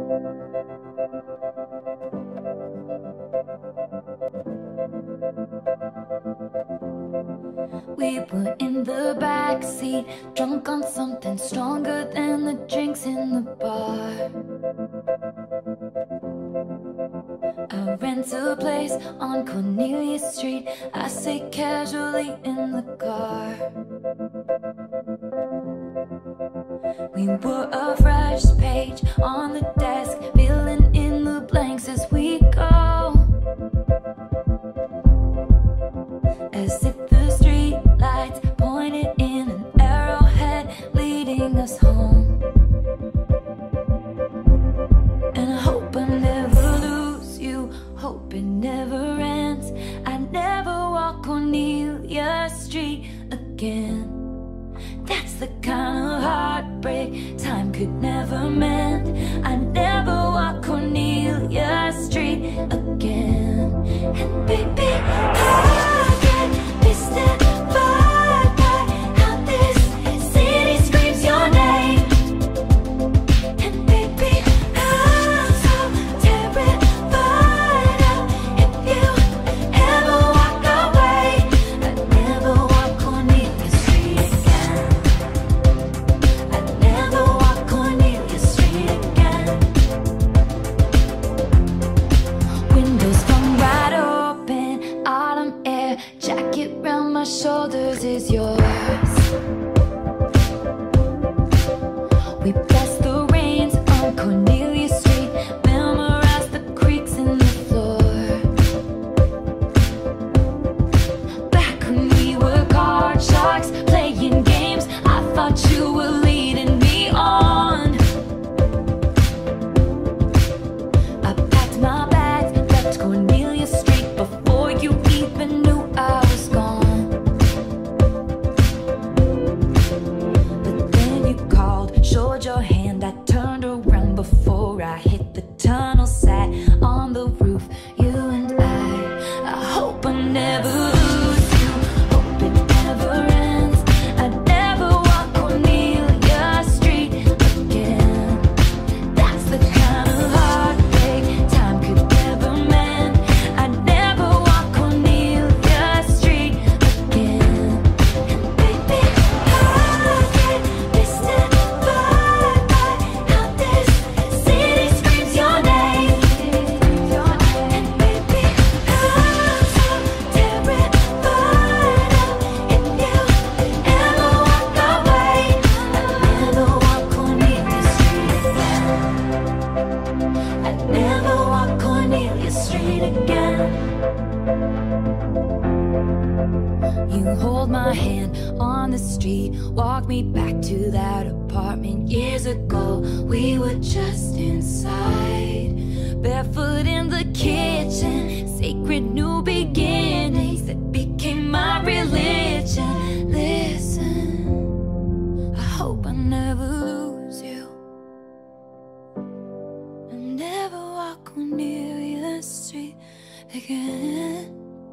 We were in the backseat, drunk on something stronger than the drinks in the bar. I rent a place on Cornelia Street. I sit casually in the car. We were a fresh page on the desk, filling in the blanks as we go, as if the street lights pointed in an arrowhead leading us home. And I hope I never lose you, hope it never ends. I never walk Cornelia Street again. That's the kind of heartbreak time could never mend. I never walk Cornelia Street again. And baby, I get mystified by how this city screams your name. And baby, I'm so terrified of if you ever walk away. I'd never walk Cornelia Street again. I'd never walk Cornelia Street again. Windows come wide open, autumn air, jacket round my shoulders is yours. We bless the rains on Cornelia Street, memorize the creaks in the floor. Back when we were card sharks, playing games, I thought you were leading me on. I packed my bags, left Cornelia Street before you even knew I was gone. But then you called, showed your hand, I turned around before I hit the tunnel, sat on the roof, you and I hope I never lose you, hope it never ends. I never walk Cornelia Street again. That's the kind of heartbreak time could never mend. I never walk Cornelia Street again. And baby, I get mystified by how this city screams your name. And baby, I'm so terrified of if you ever walk away. I'd never walk Cornelia Street again. I'd never walk Cornelia Street again. You hold my hand on the street, walk me back to that apartment years ago. We were just inside, barefoot in the kitchen, sacred new beginnings that became my religion. Listen, I hope I never lose you, I never walk Cornelia Street again.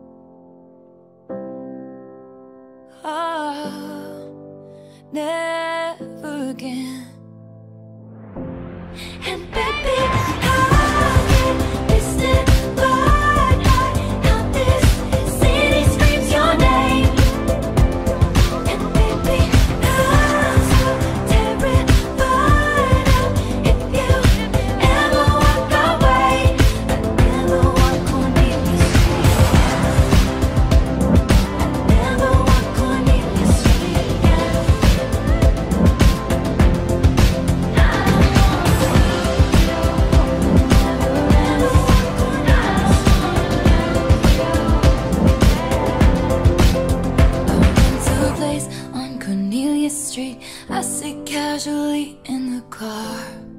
Oh, never again. And baby, I get mystified by how this city screams your name. And baby, I'm so terrified of if you ever walk away. I'd never walk Cornelia Street again. I'd never walk Cornelia Street again. I rent a place on Cornelia Street. I sit casually in the car.